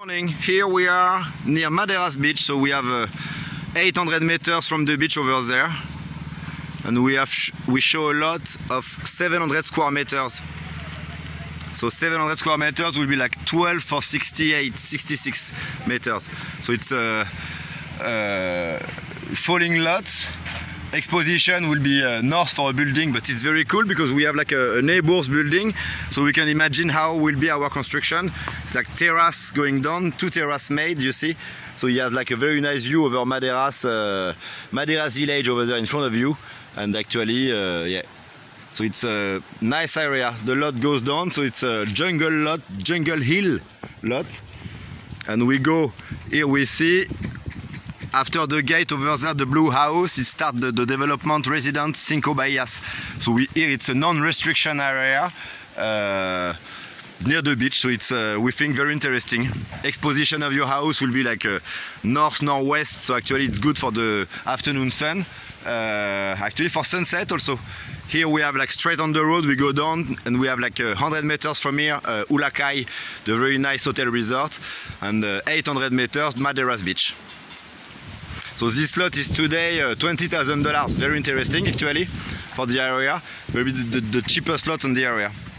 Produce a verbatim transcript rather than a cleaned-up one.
Morning. Here we are near Madeiras Beach, so we have uh, eight hundred meters from the beach over there, and we have sh we show a lot of seven hundred square meters. So seven hundred square meters will be like twelve for sixty-eight, sixty-six meters. So it's a, a falling lot. Exposition will be uh, north for a building, but it's very cool because we have like a, a neighbor's building, so we can imagine how will be our construction. It's like terrace going down, two terrace made, you see. So you have like a very nice view over Madeiras, uh, Madeiras village over there in front of you. And actually, uh, yeah, so it's a nice area. The lot goes down, so it's a jungle lot, jungle hill lot. And we go, here we see, after the gate over there, the blue house, it starts the, the development residence Cinco Bahias. So we, here it's a non-restriction area uh, near the beach, so it's uh, we think very interesting. Exposition of your house will be like uh, north-northwest, so actually it's good for the afternoon sun. Uh, actually for sunset also. Here we have like straight on the road, we go down and we have like uh, one hundred meters from here, uh, Ulacay, the very nice hotel resort, and uh, eight hundred meters, Madeiras Beach. So this lot is today uh, twenty thousand dollars, very interesting actually for the area, maybe the, the, the cheapest lot in the area.